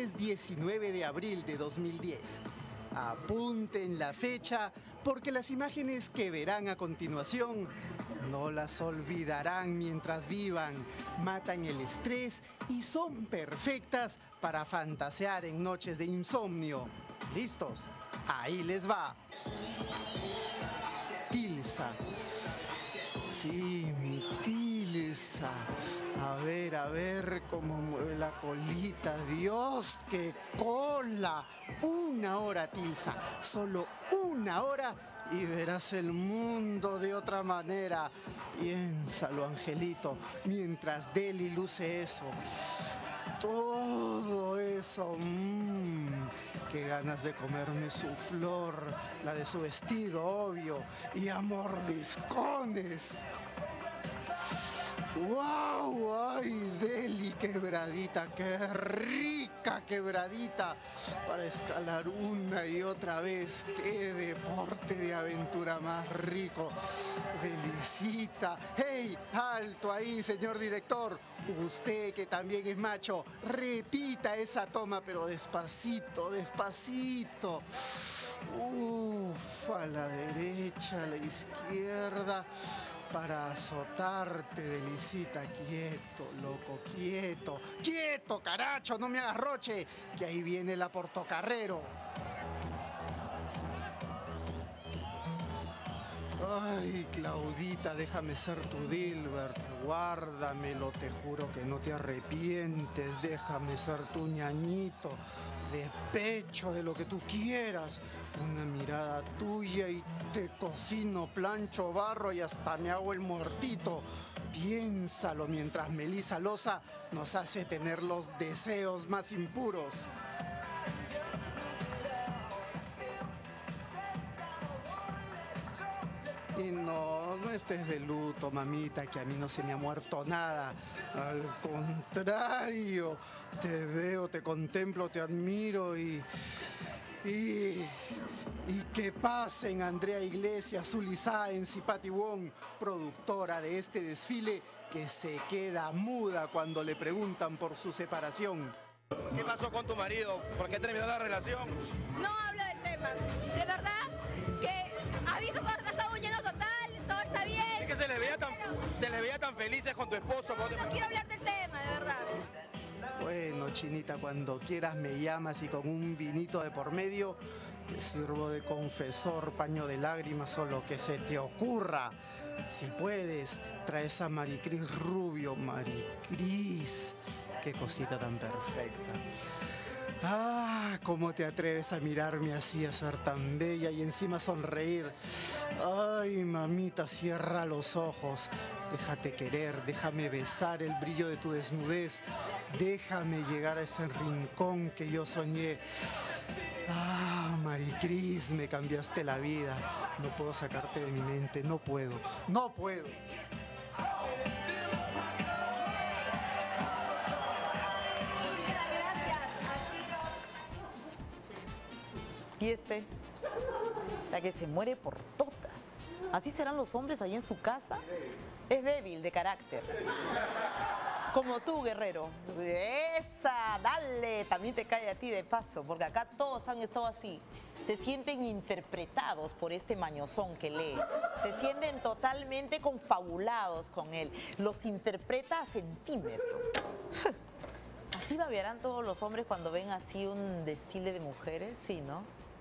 miércoles 19 de abril de 2010. Apunten la fecha porque las imágenes que verán a continuación no las olvidarán mientras vivan, matan el estrés y son perfectas para fantasear en noches de insomnio. ¿Listos? Ahí les va. Tilsa. Sí, mi Tilsa. A ver cómo mueve la colita. ¡Dios, qué cola! 1 hora, Tilsa. Solo 1 hora y verás el mundo de otra manera. Piénsalo, Angelito, mientras Deli luce eso. Todo eso. Qué ganas de comerme su flor, la de su vestido, obvio, y a mordiscones. ¡Wow! ¡Ay, Deli, quebradita! ¡Qué rica quebradita! Para escalar una y otra vez. ¡Qué deporte de aventura más rico! ¡Delicita! ¡Hey! ¡Alto ahí, señor director! Usted, que también es macho, repita esa toma, pero despacito, despacito. Uf, a la derecha, a la izquierda. Para azotarte, Delicita. Quieto, loco, quieto. ¡Quieto, caracho! No me hagas roche, que ahí viene la portocarrero. Ay, Claudita, déjame ser tu Dilbert. Guárdamelo, te juro que no te arrepientes. Déjame ser tu ñañito. De pecho, de lo que tú quieras. Una mirada tuya y te cocino, plancho, barro y hasta me hago el muertito. Piénsalo mientras Melissa Loza nos hace tener los deseos más impuros. Y no estés de luto, mamita, que a mí no se me ha muerto nada. Al contrario, te veo, te contemplo, te admiro y que pasen Andrea Iglesias, Zuli Sáenz y Patty Wong, productora de este desfile, que se queda muda cuando le preguntan por su separación. ¿Qué pasó con tu marido? ¿Por qué terminó la relación? No hablo del tema. De verdad que ha visto cosas, está huyendo total, todo está bien. Es que se les veía tan felices con tu esposo. No, yo no quiero hablar del tema, de verdad. Bueno, Chinita, cuando quieras me llamas y con un vinito de por medio te sirvo de confesor, paño de lágrimas o lo que se te ocurra. Si puedes, traes a Maricris Rubio. Maricris, qué cosita tan perfecta. Ah, ¿cómo te atreves a mirarme así, a ser tan bella y encima sonreír? Ay, mamita, cierra los ojos. Déjate querer, déjame besar el brillo de tu desnudez. Déjame llegar a ese rincón que yo soñé. Ah, Maricris, me cambiaste la vida. No puedo sacarte de mi mente, no puedo, no puedo. Y la que se muere por todas. ¿Así serán los hombres ahí en su casa? Es débil de carácter. Como tú, guerrero. ¡Esa! ¡Dale! También te cae a ti de paso, porque acá todos han estado así. Se sienten interpretados por este mañozón que lee. Se sienten totalmente confabulados con él. Los interpreta a centímetros. ¿Así babearán todos los hombres cuando ven así un desfile de mujeres? Sí, ¿no?